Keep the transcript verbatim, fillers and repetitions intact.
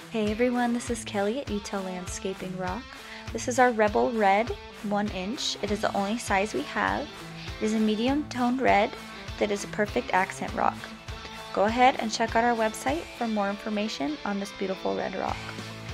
Hey everyone, this is Kelly at Utah Landscaping Rock. This is our Rebel Red one inch. It is the only size we have. It is a medium toned red that is a perfect accent rock. Go ahead and check out our website for more information on this beautiful red rock.